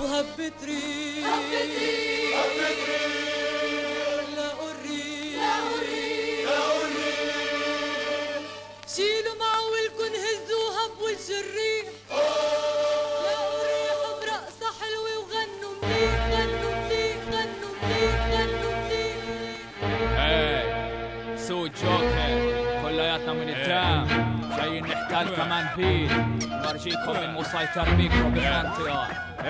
هبت ريح لا أريد شيلوا معولكن هزوا هبوا الجريح لا أريح برقصة حلوة وغنوا مليح غنوا مليح غنوا مليح غنوا مليح. هاي سو جوكر كلياتنا من الدم جايين نحتل كمان بيت نورجيكم المسيطر بيكم بالمنطقة.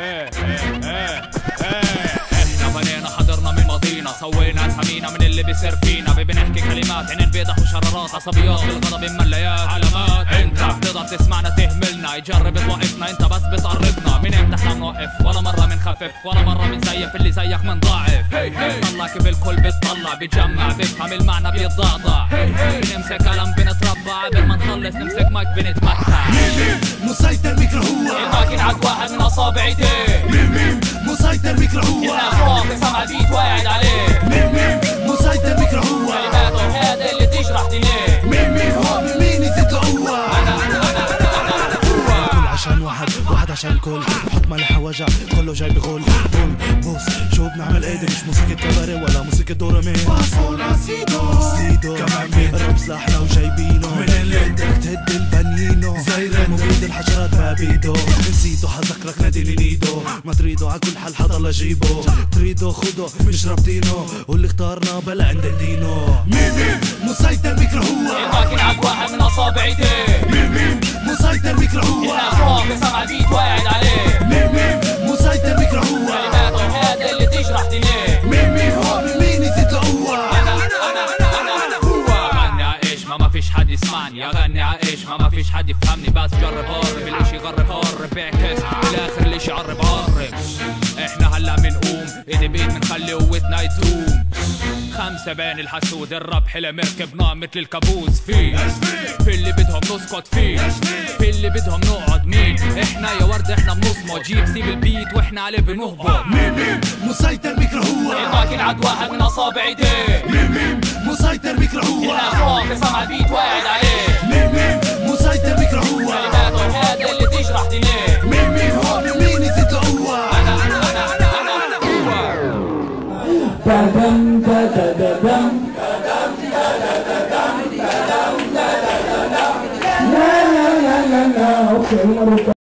احنا بنينا حضرنا من ماضينا سوينا اسامينا من اللي بيصير فينا بنحكي كلمات عينين بيضح وشرارات عصبيات بالغضب ممليات علامات. انت بتقدر تسمعنا تهملنا يجرب توقفنا انت بس بتقربنا من امتى احنا بنوقف ولا مرة بنخفف ولا مرة بنزيف اللي زيك منضاعف. بتطلع كيف الكل بتطلع بيتجمع بيفهم المعنى بيتضعضع بنمسك قلم بنتربع قبل ما نخلص نمسك مايك بنتمتع. مسيطر ميكرو هو الماكين عد واحد من اصابع ايديه مسيطر ميكرو هو الناس واقف سمع البيت واعد عليه مسيطر ميكرو هو كلماته هذا اللي تجرح دينيه مين هو مين يزيد له قوة انا كل عشان واحد عشان كل بحط ملح وجع كله جاي بغول بوس شو بنعمل ايدي مش موسيقى كباري ولا موسيقى دورامي فاصولا سيدو كمان مين رب سلاحنا وجايبينه من اللي بدك تهد البنينو زيرين مبيد الحجرات ما بيدو نسيتو حذكرك ناديني نيدو ما تريدو على كل حال حضر لجيبو تريدو خدو مش رابطينو واللي اختارنا بلا عند دينو مين مسيطر ميكرو هو الماكين عد واحد من اصابع ايديه مسيطر ميكرو هو الناس واقف سمع البيت واعد عليه مسيطر ميكرو هو كلماته هذا اللي تجرح دينيه مين هو مين يزيد له قوة انا هو غني عايش ما فيش حد يسمعني اغني عايش ما فيش حد يفهمني بس جرب قرب الاشي قرب بعكس بالاخر الاشي قرب احنا هلا منقوم ايدي بيد منخلي قوتنا يتوم خمسة بين الحسود الرب حلم مركبنا مثل الكابوس في اللي بدهم نسكت فيه في اللي بدهم نقعد مين احنا يا ورد احنا بنصمد جيب سيب البيت واحنا عليه بنهبط مين مسيطر ميكرو هو الماكين عد واحد من اصابع ايديه مسيطر ميكرو هو الناس واقف سمع البيت واعد عليه مسيطر ميكرو هو كلماته هذا اللي تجرح دينيه مين هو مين يزيد له قوة انا هو لا